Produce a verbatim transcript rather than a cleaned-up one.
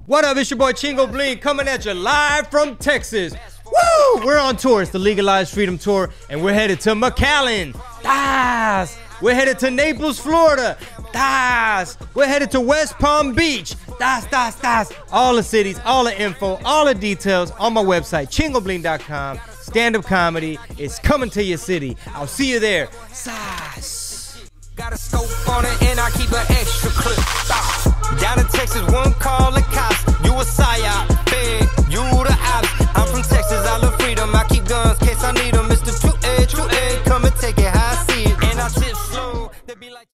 What up, it's your boy Chingo Bling coming at you live from Texas. Woo! We're on tour. It's the Legalized Freedom Tour, and we're headed to McAllen. Das! We're headed to Naples, Florida. Das! We're headed to West Palm Beach. Das, das, das. All the cities, all the info, all the details on my website, chingo bling dot com. Stand-up comedy is coming to your city. I'll see you there. Sas. Got a scope on it and I keep an extra clip. Down in Texas, one call the cops.